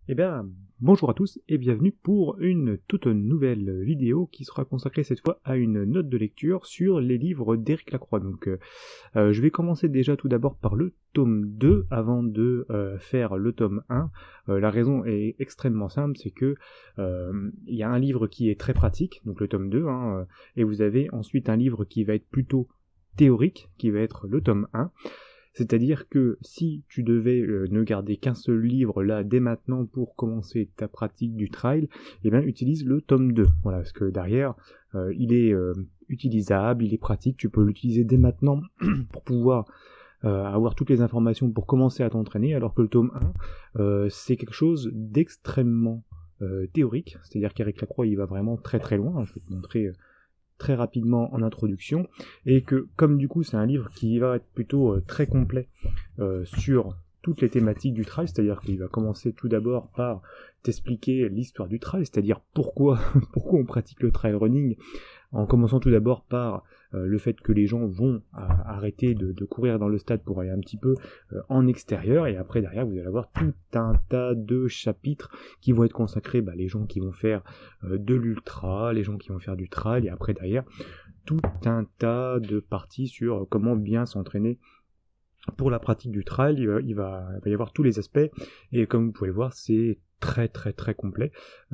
Eh bien, bonjour à tous et bienvenue pour une toute nouvelle vidéo qui sera consacrée cette fois à une note de lecture sur les livres d'Éric Lacroix. Donc, je vais commencer déjà tout d'abord par le tome 2 avant de faire le tome 1. La raison est extrêmement simple, c'est que il y a un livre qui est très pratique, donc le tome 2, et vous avez ensuite un livre qui va être plutôt théorique, qui va être le tome 1. C'est-à-dire que si tu devais ne garder qu'un seul livre là dès maintenant pour commencer ta pratique du trail, eh bien utilise le tome 2. Voilà, parce que derrière, il est utilisable, il est pratique, tu peux l'utiliser dès maintenant pour pouvoir avoir toutes les informations pour commencer à t'entraîner, alors que le tome 1, c'est quelque chose d'extrêmement théorique, c'est-à-dire qu'Éric Lacroix il va vraiment très très loin, je vais te montrer très rapidement en introduction, et que comme du coup c'est un livre qui va être plutôt très complet sur toutes les thématiques du trail, c'est-à-dire qu'il va commencer tout d'abord par t'expliquer l'histoire du trail, c'est-à-dire pourquoi on pratique le trail running, en commençant tout d'abord par le fait que les gens vont arrêter de courir dans le stade pour aller un petit peu en extérieur, et après derrière vous allez avoir tout un tas de chapitres qui vont être consacrés les gens qui vont faire de l'ultra, les gens qui vont faire du trail, et après derrière tout un tas de parties sur comment bien s'entraîner pour la pratique du trail. Il va y avoir tous les aspects, et comme vous pouvez le voir, c'est très très très complet.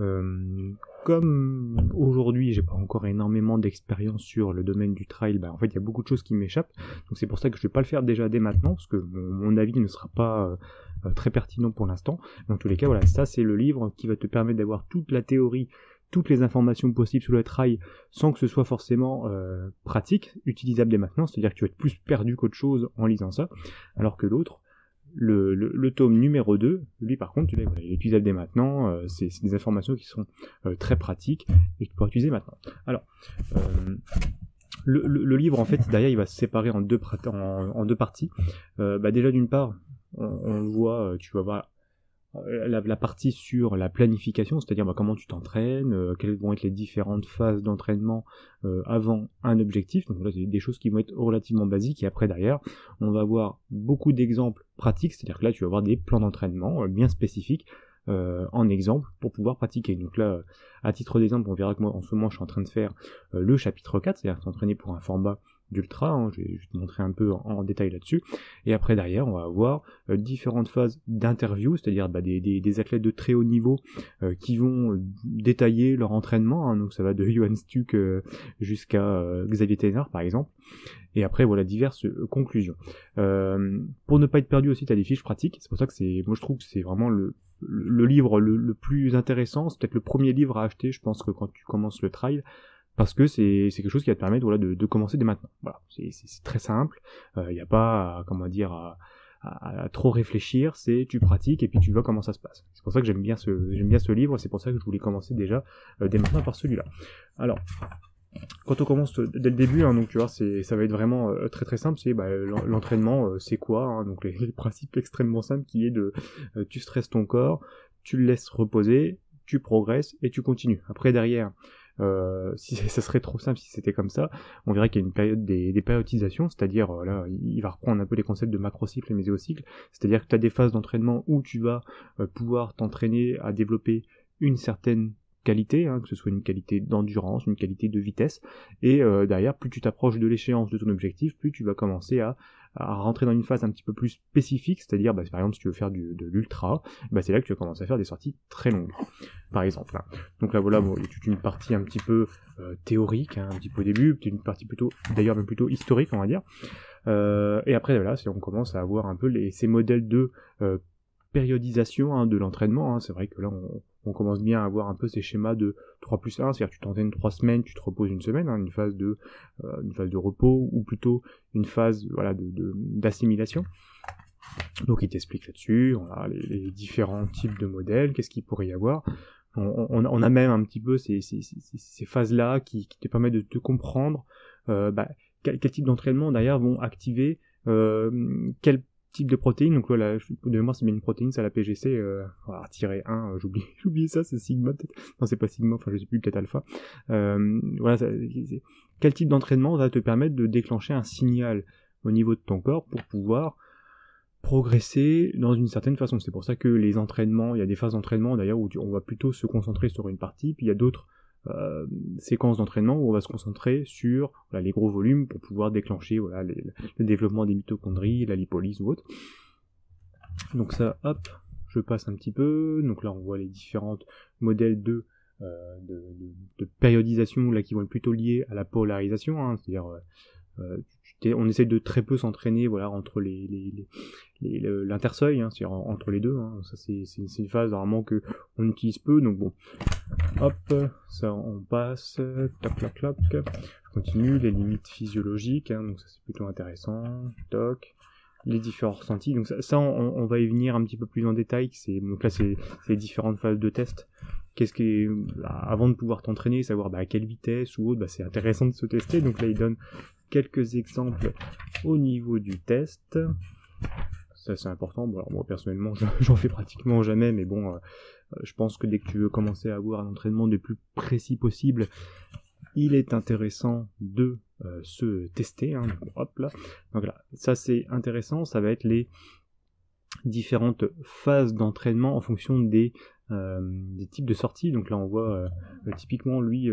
Comme aujourd'hui j'ai pas encore énormément d'expérience sur le domaine du trail, en fait il y a beaucoup de choses qui m'échappent, donc c'est pour ça que je vais pas le faire déjà dès maintenant, parce que mon avis ne sera pas très pertinent pour l'instant. Dans tous les cas, voilà, ça c'est le livre qui va te permettre d'avoir toute la théorie, toutes les informations possibles sur le trail, sans que ce soit forcément pratique, utilisable dès maintenant, c'est-à-dire que tu vas être plus perdu qu'autre chose en lisant ça, alors que l'autre, le tome numéro 2, lui par contre, il est utilisable dès maintenant, c'est des informations qui sont très pratiques et que tu pourras utiliser maintenant. Alors, le livre, en fait, derrière, il va se séparer en deux parties. Déjà, d'une part, on le voit, tu vas voir la partie sur la planification, c'est-à-dire comment tu t'entraînes, quelles vont être les différentes phases d'entraînement avant un objectif. Donc là, c'est des choses qui vont être relativement basiques, et après derrière, on va avoir beaucoup d'exemples pratiques, c'est-à-dire que là, tu vas avoir des plans d'entraînement bien spécifiques en exemple pour pouvoir pratiquer. Donc là, à titre d'exemple, on verra que moi, en ce moment, je suis en train de faire le chapitre 4, c'est-à-dire s'entraîner pour un format d'ultra, je vais te montrer un peu en détail là-dessus, et après derrière on va avoir différentes phases d'interview, c'est-à-dire des athlètes de très haut niveau qui vont détailler leur entraînement, donc ça va de Johan Stuck jusqu'à Xavier Thénard par exemple, et après voilà diverses conclusions. Pour ne pas être perdu aussi, tu as des fiches pratiques, c'est pour ça que moi je trouve que c'est vraiment le livre le plus intéressant, c'est peut-être le premier livre à acheter, je pense, que quand tu commences le trail, parce que c'est quelque chose qui va te permettre de commencer dès maintenant. Voilà, c'est très simple, il n'y a pas à trop réfléchir, tu pratiques et puis tu vois comment ça se passe. C'est pour ça que j'aime bien ce livre, c'est pour ça que je voulais commencer déjà dès maintenant par celui-là. Alors, quand on commence dès le début, donc tu vois, ça va être vraiment très très simple, c'est l'entraînement, c'est quoi, donc les principes extrêmement simples qui est tu stresses ton corps, tu le laisses reposer, tu progresses et tu continues. Après derrière, si ça serait trop simple si c'était comme ça, on verrait qu'il y a une période des périodisations, c'est-à-dire là il va reprendre un peu les concepts de macrocycle et méséocycle, c'est-à-dire que tu as des phases d'entraînement où tu vas pouvoir t'entraîner à développer une certaine qualité, que ce soit une qualité d'endurance, une qualité de vitesse, et derrière, plus tu t'approches de l'échéance de ton objectif, plus tu vas commencer à rentrer dans une phase un petit peu plus spécifique, c'est-à-dire par exemple si tu veux faire de l'ultra, c'est là que tu vas commencer à faire des sorties très longues, par exemple. Donc là voilà, il y a toute une partie un petit peu théorique, un petit peu au début, une partie d'ailleurs même plutôt historique, on va dire, et après voilà, on commence à avoir un peu ces modèles de périodisation de l'entraînement, c'est vrai que là on commence bien à avoir un peu ces schémas de 3+1, c'est-à-dire que tu t'entraînes 3 semaines, tu te reposes une semaine, une phase de repos, ou plutôt une phase d'assimilation. Donc il t'explique là-dessus, les différents types de modèles, qu'est-ce qu'il pourrait y avoir. On a même un petit peu ces phases-là qui te permettent de te comprendre quel type d'entraînement derrière vont activer quel type de protéines. Donc là, de mémoire, c'est bien une protéine, c'est la PGC, -1, j'oublie ça, c'est sigma peut-être. Non, c'est pas sigma, enfin je sais plus, peut-être alpha. Voilà, quel type d'entraînement va te permettre de déclencher un signal au niveau de ton corps pour pouvoir progresser dans une certaine façon. C'est pour ça que les entraînements, il y a des phases d'entraînement d'ailleurs où on va plutôt se concentrer sur une partie, puis il y a d'autres séquences d'entraînement où on va se concentrer sur les gros volumes pour pouvoir déclencher le développement des mitochondries, la lipolyse ou autre. Donc ça, hop, je passe un petit peu. Donc là on voit les différents modèles de périodisation là qui vont être plutôt liés à la polarisation, hein, c'est-à-dire on essaie de très peu s'entraîner entre l'interseuil, hein, c'est-à-dire entre les deux, hein. Ça c'est une phase normalement que on utilise peu, donc bon, hop, ça on passe, tac tac tac, je continue, les limites physiologiques, hein, donc ça c'est plutôt intéressant, toc, les différents ressentis, donc ça on va y venir un petit peu plus en détail, donc là c'est les différentes phases de test. Qu'est-ce qui est, avant de pouvoir t'entraîner, savoir à quelle vitesse ou autre, c'est intéressant de se tester, donc là il donne quelques exemples au niveau du test. Ça c'est important. Bon, alors moi personnellement j'en fais pratiquement jamais, mais bon, je pense que dès que tu veux commencer à avoir un entraînement le plus précis possible, il est intéressant de se tester, hein. Hop là. Donc là, ça c'est intéressant, ça va être les différentes phases d'entraînement en fonction des types de sorties. Donc là on voit typiquement lui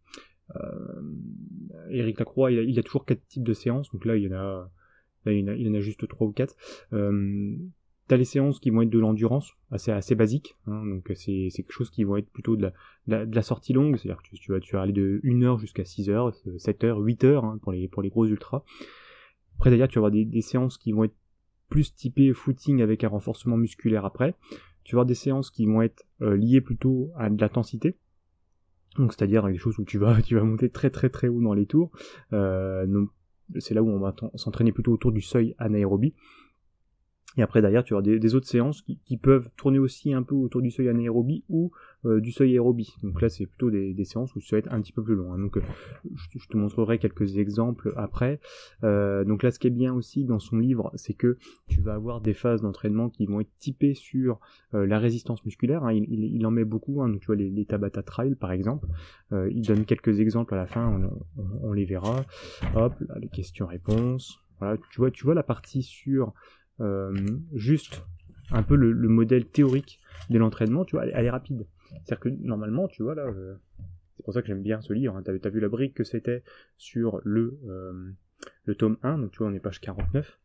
Éric Lacroix, il a toujours 4 types de séances, donc là il en a juste 3 ou 4. T'as les séances qui vont être de l'endurance, assez basique, hein, donc c'est quelque chose qui vont être plutôt de la sortie longue, c'est-à-dire que tu vas aller de 1 heure jusqu'à 6 heures, 7 heures, 8 heures, hein, pour les gros ultras. Après d'ailleurs tu vas avoir des séances qui vont être plus typées footing avec un renforcement musculaire après. Tu vas avoir des séances qui vont être liées plutôt à de l'intensité. Donc c'est-à-dire des choses où tu vas monter très très très haut dans les tours. Donc c'est là où on va s'entraîner plutôt autour du seuil anaérobie. Et après derrière tu vas avoir des autres séances qui peuvent tourner aussi un peu autour du seuil anaérobie ou du seuil aérobie. Donc là c'est plutôt des séances où ça va être un petit peu plus long, hein. Donc je te montrerai quelques exemples après. Donc là ce qui est bien aussi dans son livre, c'est que tu vas avoir des phases d'entraînement qui vont être typées sur la résistance musculaire, hein. Il en met beaucoup, hein. Donc tu vois les Tabata Trial par exemple, il donne quelques exemples à la fin, on les verra. Hop là, les questions-réponses. Voilà, tu vois la partie sur juste un peu le modèle théorique de l'entraînement, tu vois, elle est rapide. C'est-à-dire que normalement, tu vois là, c'est pour ça que j'aime bien ce livre, hein. T'as vu la brique que c'était sur le tome 1, donc tu vois on est page 49.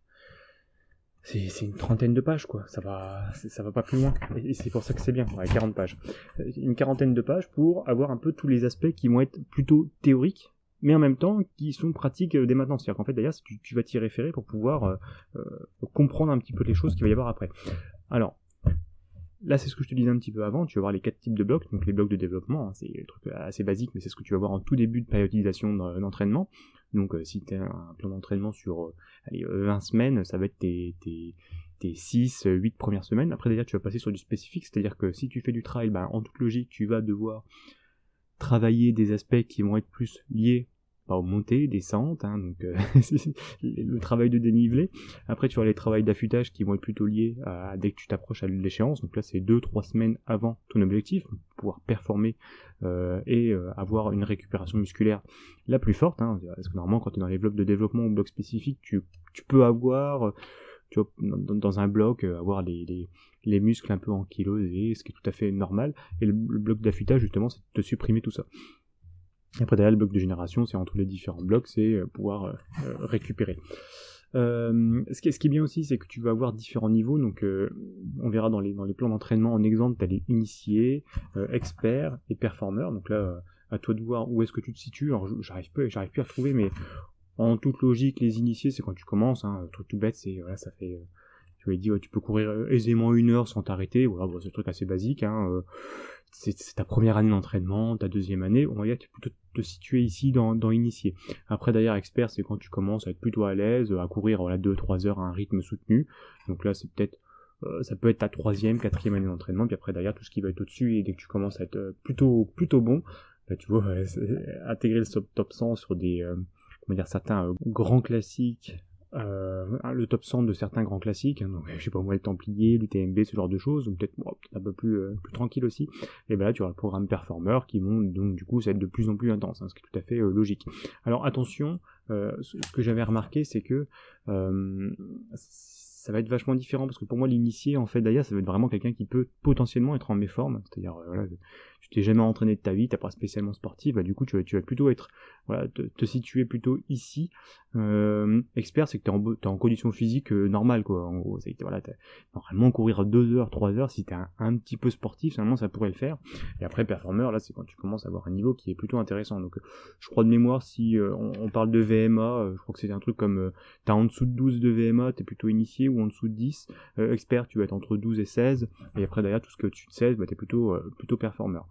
C'est une trentaine de pages, quoi. Ça va pas plus loin. Et c'est pour ça que c'est bien, 40 pages. Une quarantaine de pages pour avoir un peu tous les aspects qui vont être plutôt théoriques, mais en même temps qui sont pratiques dès maintenant. C'est-à-dire qu'en fait d'ailleurs tu vas t'y référer pour pouvoir comprendre un petit peu les choses qu'il va y avoir après. Alors là c'est ce que je te disais un petit peu avant, tu vas voir les 4 types de blocs, donc les blocs de développement, hein, c'est des trucs assez basiques, mais c'est ce que tu vas voir en tout début de périodisation d'entraînement. Donc si tu as un plan d'entraînement sur 20 semaines, ça va être tes 6, 8 premières semaines. Après d'ailleurs tu vas passer sur du spécifique, c'est-à-dire que si tu fais du trail, en toute logique tu vas devoir travailler des aspects qui vont être plus liés aux montées, descentes, hein, donc le travail de dénivelé. Après tu vas les travails d'affûtage qui vont être plutôt liés à dès que tu t'approches à l'échéance, donc là c'est 2-3 semaines avant ton objectif, pour pouvoir performer et avoir une récupération musculaire la plus forte, hein, parce que normalement quand tu es dans les blocs de développement ou blocs spécifiques, tu peux avoir tu vois, dans un bloc, avoir les muscles un peu ankylosés, ce qui est tout à fait normal, et le bloc d'affûtage justement c'est de supprimer tout ça. Et après derrière le bloc de génération, c'est entre les différents blocs, c'est pouvoir récupérer. Ce qui est bien aussi, c'est que tu vas avoir différents niveaux, donc on verra dans les plans d'entraînement en exemple, tu as les initiés, experts et performeurs, donc là à toi de voir où est-ce que tu te situes. Alors j'arrive plus à retrouver, mais en toute logique les initiés c'est quand tu commences, hein, truc tout bête, c'est voilà, ça fait tu vas dire tu peux courir aisément 1 heure sans t'arrêter, voilà, bon, c'est un truc assez basique, hein, c'est ta première année d'entraînement, ta deuxième année, on va dire que tu peux te situer ici dans initié. Après d'ailleurs expert c'est quand tu commences à être plutôt à l'aise, à courir 2-3 heures à un rythme soutenu, donc là c'est peut-être ça peut être ta 3e, 4e année d'entraînement, puis après derrière tout ce qui va être au-dessus, et dès que tu commences à être plutôt bon, là tu vois, intégrer le top 100 sur des certains grands classiques, le top 100 de certains grands classiques, hein, donc je sais pas moi, le Templier, l'UTMB, ce genre de choses, ou peut-être un peu plus tranquille aussi, et ben là tu auras le programme Performer qui vont donc du coup ça va être de plus en plus intense, hein, ce qui est tout à fait logique. Alors attention, ce que j'avais remarqué c'est que ça va être vachement différent, parce que pour moi, l'initié, en fait, d'ailleurs, ça va être vraiment quelqu'un qui peut potentiellement être en méforme, c'est-à-dire, voilà, tu t'es jamais entraîné de ta vie, t'as pas spécialement sportif, bah du coup, tu vas plutôt être, voilà, te situer plutôt ici. Expert, c'est que t'es en condition physique normale, quoi. En gros, c'est que voilà, normalement courir 2 heures, 3 heures, si t'es un petit peu sportif, finalement, ça pourrait le faire. Et après, performeur, là, c'est quand tu commences à avoir un niveau qui est plutôt intéressant. Donc, je crois de mémoire, si on parle de VMA, je crois que c'est un truc comme t'as en dessous de 12 de VMA, t'es plutôt initié, ou en dessous de 10. Expert, tu vas être entre 12 et 16. Et après, derrière, tout ce que au-dessus de 16, bah, t'es plutôt performeur.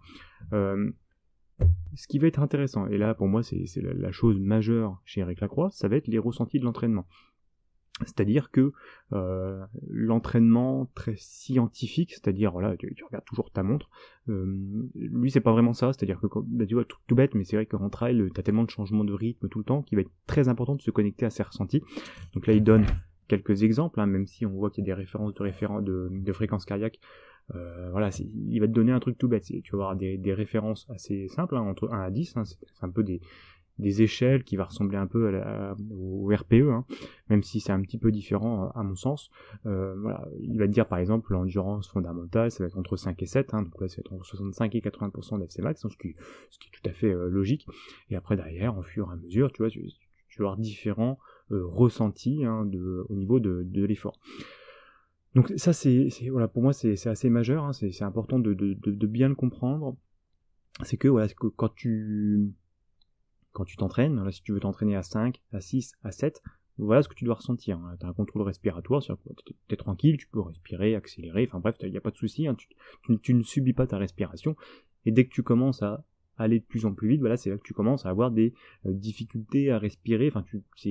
Ce qui va être intéressant, et là pour moi c'est la chose majeure chez Eric Lacroix, ça va être les ressentis de l'entraînement. C'est-à-dire que l'entraînement très scientifique, c'est-à-dire voilà, tu regardes toujours ta montre, lui c'est pas vraiment ça, c'est-à-dire que bah, tu vois, tout bête, mais c'est vrai qu'en trail, t'as tellement de changements de rythme tout le temps qu'il va être très important de se connecter à ses ressentis. Donc là il donne quelques exemples, hein, même si on voit qu'il y a des références de fréquence cardiaque. Voilà, il va te donner un truc tout bête, tu vas avoir des références assez simples, hein, entre 1 à 10, hein, c'est un peu des échelles qui va ressembler un peu au RPE, hein, même si c'est un petit peu différent à mon sens. Voilà, il va te dire par exemple l'endurance fondamentale, ça va être entre 5 et 7, hein, donc là ça va être entre 65 et 80% d'FC max, hein, ce qui est tout à fait logique. Et après derrière, au fur et à mesure, tu vois, tu vas avoir différents ressentis, hein, au niveau de l'effort. Donc ça c'est voilà, pour moi c'est assez majeur, hein, c'est important de bien le comprendre. C'est que voilà, quand tu t'entraînes, là, si tu veux t'entraîner à 5, à 6, à 7, voilà ce que tu dois ressentir. Hein. Tu as un contrôle respiratoire, c'est-à-dire que tu es tranquille, tu peux respirer, accélérer, enfin bref, il n'y a pas de souci, hein, tu ne subis pas ta respiration. Et dès que tu commences à aller de plus en plus vite, voilà, c'est là que tu commences à avoir des difficultés à respirer, enfin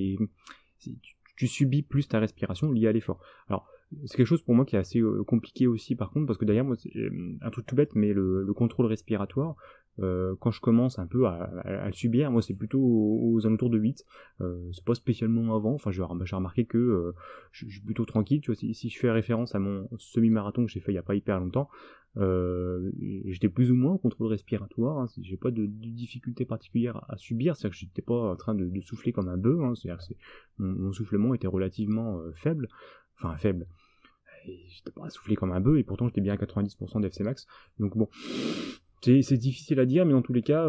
tu subis plus ta respiration liée à l'effort. Alors, c'est quelque chose pour moi qui est assez compliqué aussi par contre, parce que d'ailleurs, moi, c'est un truc tout bête, mais le contrôle respiratoire, quand je commence un peu à le subir, moi c'est plutôt aux alentours de 8, c'est pas spécialement avant, enfin j'ai remarqué que je suis plutôt tranquille, tu vois, si je fais référence à mon semi-marathon que j'ai fait il y a pas hyper longtemps, j'étais plus ou moins au contrôle respiratoire, hein, j'ai pas de difficulté particulière à subir, c'est-à-dire que j'étais pas en train de souffler comme un bœuf, hein, c'est-à-dire que mon soufflement était relativement faible, et j'étais pas à souffler comme un bœuf, et pourtant j'étais bien à 90% d'FC max, donc bon, c'est difficile à dire, mais dans tous les cas,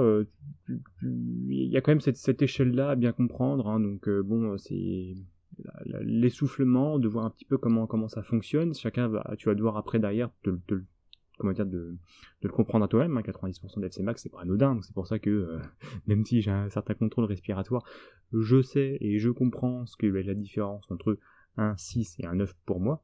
il y a quand même cette échelle-là à bien comprendre, hein, donc bon, c'est l'essoufflement, de voir un petit peu comment ça fonctionne, tu vas devoir après derrière de le comprendre à toi-même, hein, 90% d'FC max c'est pas anodin, donc c'est pour ça que même si j'ai un certain contrôle respiratoire, je sais et je comprends ce que est la différence entre un 6 et un 9 pour moi,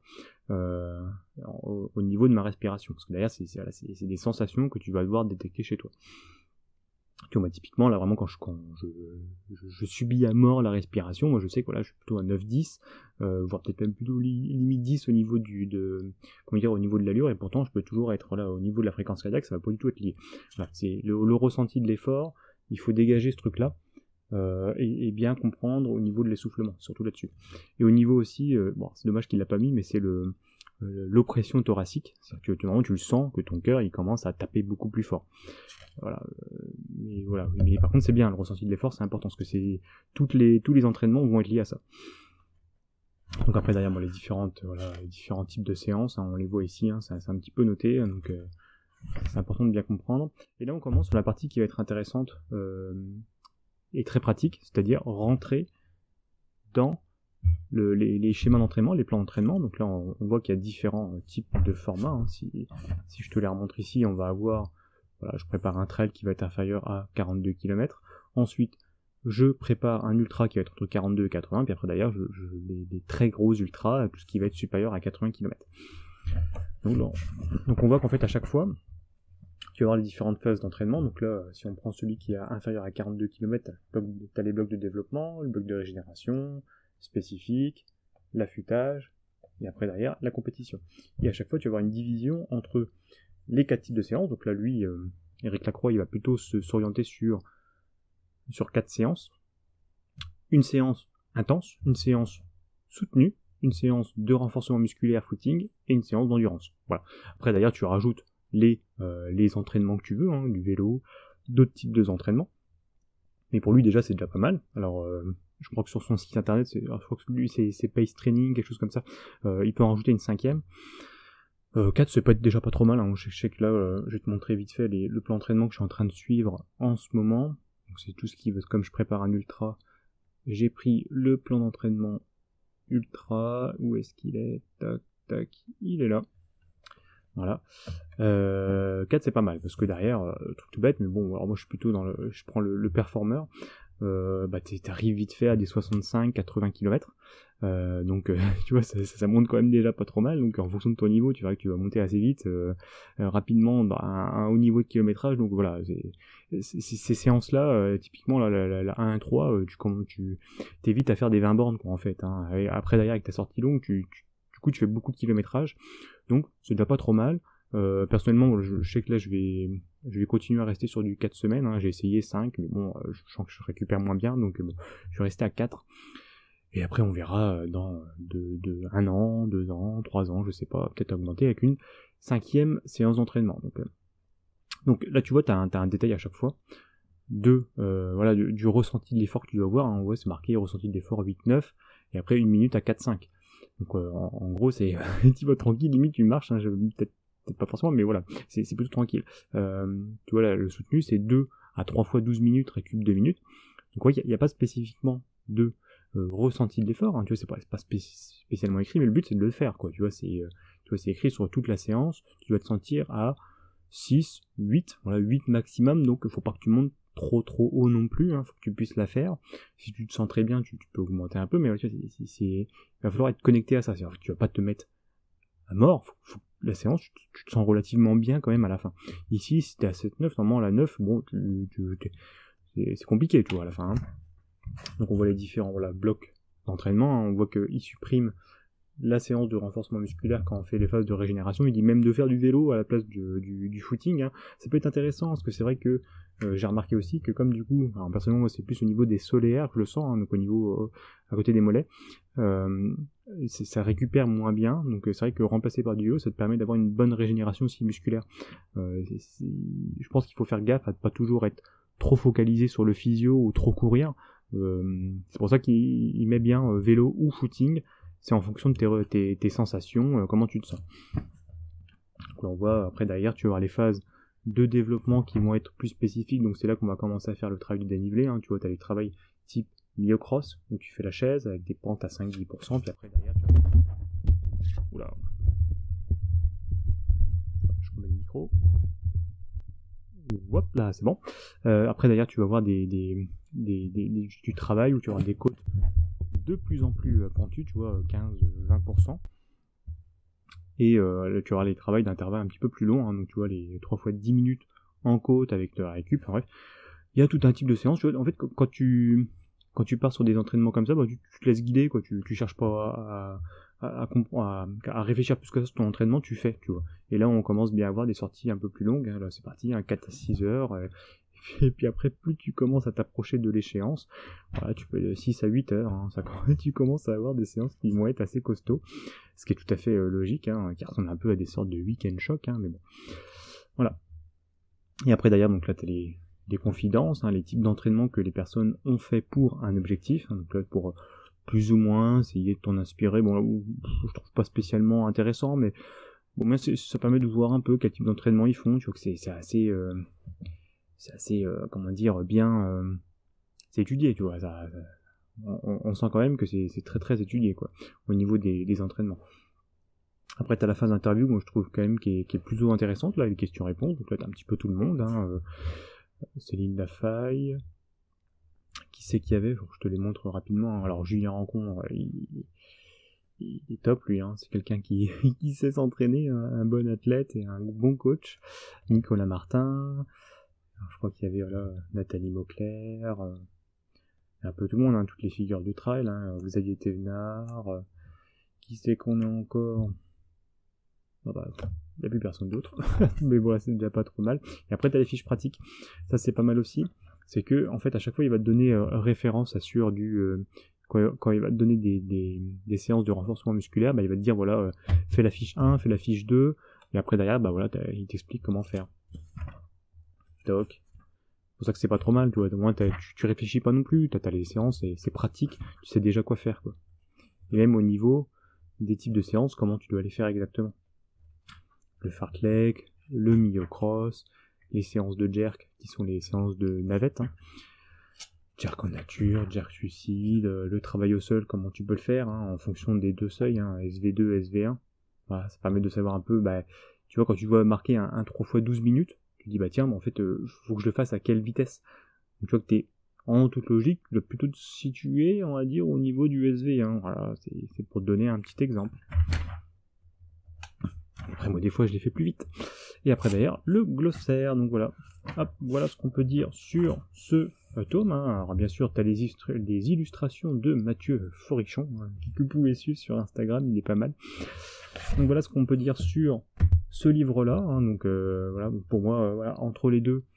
au niveau de ma respiration, parce que derrière c'est des sensations que tu vas devoir détecter chez toi. Tu vois, typiquement là vraiment quand je subis à mort la respiration, moi je sais que voilà, je suis plutôt à 9-10, voire peut-être même plutôt limite 10 au niveau au niveau de l'allure, et pourtant je peux toujours être là au niveau de la fréquence cardiaque, ça va pas du tout être lié. Voilà, c'est le ressenti de l'effort, il faut dégager ce truc là. Et bien comprendre au niveau de l'essoufflement, surtout là-dessus. Et au niveau aussi, bon, c'est dommage qu'il l'a pas mis, mais c'est l'oppression thoracique, c'est-à-dire que tu le sens que ton cœur il commence à taper beaucoup plus fort. Voilà, mais par contre c'est bien, le ressenti de l'effort c'est important, parce que tous les entraînements vont être liés à ça. Donc après derrière moi les différents types de séances, hein, on les voit ici, hein, c'est un petit peu noté, hein, donc c'est important de bien comprendre. Et là on commence sur la partie qui va être intéressante et très pratique, c'est-à-dire rentrer dans les schémas d'entraînement, les plans d'entraînement. Donc là on voit qu'il y a différents types de formats, hein. Si je te les remontre ici, on va avoir, voilà, je prépare un trail qui va être inférieur à 42 km, ensuite je prépare un ultra qui va être entre 42 et 80, puis après d'ailleurs des très gros ultras, tout ce qui va être supérieur à 80 km. Donc on voit qu'en fait à chaque fois tu vas avoir les différentes phases d'entraînement. Donc là, si on prend celui qui est inférieur à 42 km, tu as les blocs de développement, le bloc de régénération, spécifique, l'affûtage, et après derrière, la compétition. Et à chaque fois, tu vas avoir une division entre les 4 types de séances. Donc là, lui, Eric Lacroix, il va plutôt s'orienter sur 4 séances. Une séance intense, une séance soutenue, une séance de renforcement musculaire footing, et une séance d'endurance. Voilà. Après d'ailleurs, tu rajoutes les entraînements que tu veux, hein, du vélo, d'autres types d'entraînements. Mais pour lui déjà c'est déjà pas mal. Alors je crois que sur son site internet, je crois que lui c'est Pace Training, quelque chose comme ça, il peut en rajouter une 5e. 4 c'est déjà pas trop mal, hein. Je sais que là, je vais te montrer vite fait le plan d'entraînement que je suis en train de suivre en ce moment. Donc c'est tout ce qui, comme je prépare un ultra, j'ai pris le plan d'entraînement ultra, où est-ce qu'il est, tac, tac, il est là. Voilà. 4 c'est pas mal, parce que derrière, truc tout bête, mais bon, alors moi je suis plutôt je prends le performeur, t'arrives vite fait à des 65-80 km, donc tu vois, ça monte quand même déjà pas trop mal, donc en fonction de ton niveau, tu verras que tu vas monter assez vite, rapidement, un haut niveau de kilométrage, donc voilà, ces séances-là, typiquement la 1-3, tu t'es vite à faire des 20 bornes, quoi, en fait, hein. Et après, derrière, avec ta sortie longue, du coup, tu fais beaucoup de kilométrage, donc c'est déjà pas trop mal. Personnellement, je sais que là, je vais continuer à rester sur du 4 semaines, hein. J'ai essayé 5, mais bon, je sens que je récupère moins bien, donc bon, je vais rester à 4. Et après, on verra dans 1 an, 2 ans, 3 ans, je sais pas, peut-être augmenter avec une 5e séance d'entraînement. Donc là, tu vois, t'as un détail à chaque fois. Voilà, du ressenti de l'effort que tu dois avoir, hein. Ouais, c'est marqué ressenti de l'effort 8-9, et après 1 minute à 4-5. Donc en gros, c'est tu vas tranquille, limite tu marches, hein, peut-être pas forcément, mais voilà, c'est plutôt tranquille. Tu vois, là, le soutenu, c'est 2 à 3 fois 12 minutes, récup 2 minutes. Donc ouais, il n'y a pas spécifiquement de ressenti de l'effort, hein, tu vois, c'est pas spécialement écrit, mais le but c'est de le faire, quoi. Tu vois, c'est écrit sur toute la séance, tu dois te sentir à 6, 8, voilà, 8 maximum, donc il faut pas que tu montes trop haut non plus, hein, faut que tu puisses la faire. Si tu te sens très bien, tu peux augmenter un peu, mais il va falloir être connecté à ça. C'est-à-dire que tu vas pas te mettre à mort, faut la séance, tu te sens relativement bien quand même à la fin. Ici, si t'es à 7-9, normalement la 9, bon, c'est compliqué, tu vois, à la fin, hein. Donc on voit les différents blocs d'entraînement, hein. On voit qu'il supprime la séance de renforcement musculaire quand on fait les phases de régénération. Il dit même de faire du vélo à la place du footing, hein. Ça peut être intéressant, parce que c'est vrai que j'ai remarqué aussi que comme du coup, alors personnellement moi c'est plus au niveau des soléaires que je le sens, hein, donc au niveau à côté des mollets, ça récupère moins bien, donc c'est vrai que remplacer par du vélo, ça te permet d'avoir une bonne régénération aussi musculaire. Je pense qu'il faut faire gaffe à ne pas toujours être trop focalisé sur le physio ou trop courir. C'est pour ça qu'il met bien vélo ou footing. C'est en fonction de tes sensations, comment tu te sens. Donc là, on voit, après derrière, tu vas avoir les phases de développement qui vont être plus spécifiques, donc c'est là qu'on va commencer à faire le travail du dénivelé, hein. Tu vois, tu as les travails type myocross, donc tu fais la chaise avec des pentes à 5-10%, puis après derrière, tu vas... Oula. Je remets le micro. Hop là, c'est bon. Après derrière, tu vas avoir du travail où tu auras des côtes de plus en plus pentu, tu vois, 15-20%. Et tu auras les travails d'intervalle un petit peu plus longs, hein, donc tu vois, les 3 fois 10 minutes en côte avec la récup, enfin bref. Il y a tout un type de séance, tu vois, en fait, quand tu pars sur des entraînements comme ça, tu te laisses guider, quoi, tu cherches pas à réfléchir plus que ça sur ton entraînement, tu fais, tu vois. Et là, on commence bien à avoir des sorties un peu plus longues, hein. Là, c'est parti, 4 à 6 heures, et puis après, plus tu commences à t'approcher de l'échéance, voilà, tu peux 6 à 8 heures, hein, tu commences à avoir des séances qui vont être assez costauds, ce qui est tout à fait logique, hein, qui ressemble un peu à des sortes de week-end choc, hein, mais bon. Voilà. Et après, d'ailleurs, donc là, t'as les confidences, hein, les types d'entraînement que les personnes ont fait pour un objectif, hein, donc là, pour plus ou moins essayer de t'en inspirer. Bon, là, je trouve pas spécialement intéressant, mais bon, moi, ça permet de voir un peu quel type d'entraînement ils font, tu vois que c'est assez... comment dire, bien... c'est étudié, tu vois, on sent quand même que c'est très très étudié, quoi, au niveau des entraînements. Après, t'as la phase d'interview, moi je trouve quand même qui est plutôt intéressante, là, les questions-réponses, donc là t'as un petit peu tout le monde, hein, Céline Lafaille, qui c'est qu'il y avait, je te les montre rapidement, hein. Alors Julien Rancon, il est top, lui, hein. C'est quelqu'un qui sait s'entraîner, un bon athlète et un bon coach. Nicolas Martin, alors, je crois qu'il y avait Nathalie Mauclair, un peu tout le monde, hein, toutes les figures du trail, hein, Xavier Thévenard, qui c'est qu'on a encore, il n'y a plus personne d'autre, mais voilà, c'est déjà pas trop mal. Et après t'as les fiches pratiques, ça c'est pas mal aussi, c'est que en fait à chaque fois il va te donner référence à sur quand il va te donner des séances de renforcement musculaire, il va te dire voilà, fais la fiche 1, fais la fiche 2, et après derrière il t'explique comment faire. Toc, pour ça que c'est pas trop mal, tu vois, au moins tu réfléchis pas non plus, t'as les séances et c'est pratique, tu sais déjà quoi faire, quoi. Et même au niveau des types de séances, comment tu dois les faire exactement. Le fartlek, le myocross, les séances de jerk, qui sont les séances de navette, hein. Jerk en nature, jerk suicide, le travail au sol, comment tu peux le faire, hein, en fonction des deux seuils, hein, SV2, SV1. Voilà, ça permet de savoir un peu, bah, tu vois, quand tu vois marquer un 3x12 minutes, tu dis, bah tiens, en fait, faut que je le fasse à quelle vitesse. Donc, tu vois que t'es, en toute logique, tu dois plutôt te situer, on va dire, au niveau du SV1. Voilà, c'est pour te donner un petit exemple. Après, moi, des fois, je les fais plus vite. Et après, d'ailleurs, le glossaire. Donc voilà. Hop, voilà ce qu'on peut dire sur ce tome. Hein. Alors, bien sûr, tu as les illustrations de Mathieu Forichon, hein, que vous pouvez suivre sur Instagram, il est pas mal. Donc voilà ce qu'on peut dire sur ce livre-là. Hein. Donc voilà, pour moi, voilà, entre les deux,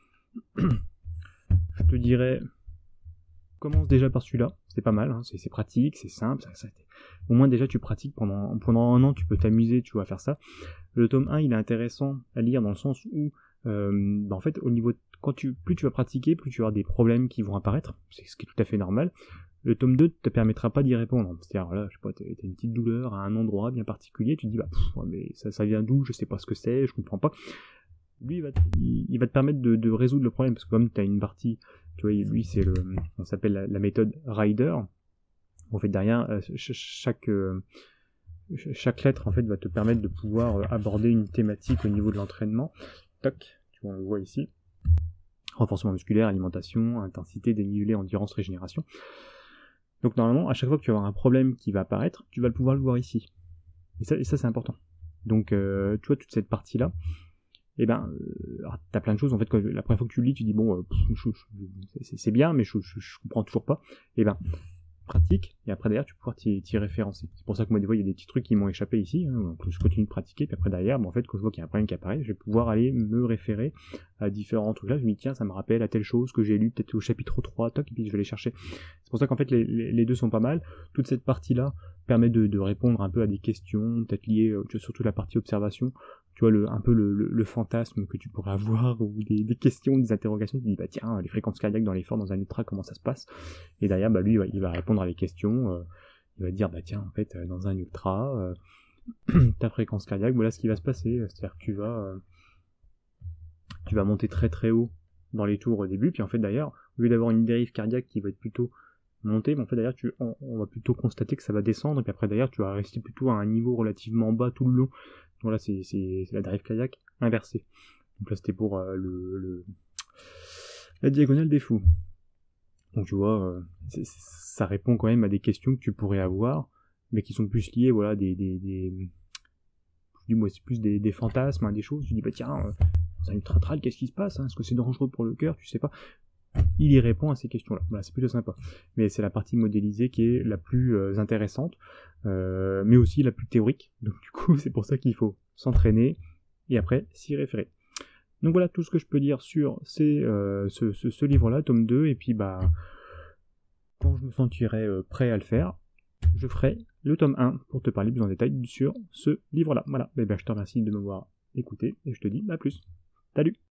je te dirais, commence déjà par celui-là. C'est pas mal, hein. C'est pratique, c'est simple. Au moins, déjà, tu pratiques pendant un an, tu peux t'amuser, tu vois, à faire ça. Le tome 1, il est intéressant à lire dans le sens où, en fait, au niveau plus tu vas pratiquer, plus tu vas avoir des problèmes qui vont apparaître, c'est ce qui est tout à fait normal. Le tome 2 te permettra pas d'y répondre. C'est-à-dire, là, je sais pas, t'as une petite douleur à un endroit bien particulier, tu te dis, bah, mais ça vient d'où, je sais pas ce que c'est, je comprends pas. Lui, il va te permettre de résoudre le problème, parce que comme t'as une partie, tu vois, lui, on s'appelle la méthode Rider. En fait, derrière, chaque lettre en fait va te permettre de pouvoir aborder une thématique au niveau de l'entraînement. Toc, tu vois, on le voit ici. Renforcement musculaire, alimentation, intensité, dénivelé, endurance, régénération. Donc normalement, à chaque fois que tu vas avoir un problème qui va apparaître, tu vas pouvoir le voir ici. Et ça c'est important. Donc tu vois, toute cette partie-là, et t'as plein de choses, en fait, quand la première fois que tu le lis, tu dis, bon, c'est bien, mais je comprends toujours pas. Et pratique, et après derrière tu peux pouvoir t'y référencer. C'est pour ça que moi des fois il y a des petits trucs qui m'ont échappé ici, hein, donc je continue de pratiquer, puis après derrière, en fait quand je vois qu'il y a un problème qui apparaît, je vais pouvoir aller me référer à différents trucs là, je me dis tiens ça me rappelle à telle chose que j'ai lu peut-être au chapitre 3, toc, et puis je vais les chercher. C'est pour ça qu'en fait les deux sont pas mal, toute cette partie là permet de répondre un peu à des questions, peut-être liées, surtout la partie observation, tu vois, un peu le fantasme que tu pourrais avoir, ou des questions, des interrogations, tu te dis, bah tiens, les fréquences cardiaques dans l'effort, dans un ultra, comment ça se passe? Et derrière, bah lui, il va répondre à les questions, il va te dire, bah tiens, en fait, dans un ultra, ta fréquence cardiaque, voilà ce qui va se passer, c'est-à-dire que tu vas monter très très haut dans les tours au début, puis en fait d'ailleurs, au lieu d'avoir une dérive cardiaque qui va être plutôt montée, mais en fait d'ailleurs, on va plutôt constater que ça va descendre, et puis après d'ailleurs, tu vas rester plutôt à un niveau relativement bas tout le long. Donc là, c'est la dérive cardiaque inversée. Donc là, c'était pour la diagonale des fous. Donc tu vois, ça répond quand même à des questions que tu pourrais avoir, mais qui sont plus liées, voilà, moi c'est plus des fantasmes, hein, des choses. Tu dis, bah tiens, c'est un ultra trail, qu'est-ce qui se passe, hein, est-ce que c'est dangereux pour le cœur, tu sais pas. Il y répond à ces questions-là. Voilà, c'est plutôt sympa. Mais c'est la partie modélisée qui est la plus intéressante, mais aussi la plus théorique. Donc du coup, c'est pour ça qu'il faut s'entraîner et après s'y référer. Donc voilà tout ce que je peux dire sur ce livre-là, tome 2, et puis bah quand je me sentirai prêt à le faire, je ferai le tome 1 pour te parler plus en détail sur ce livre-là. Voilà, et ben, je te remercie de m'avoir écouté et je te dis à plus. Salut!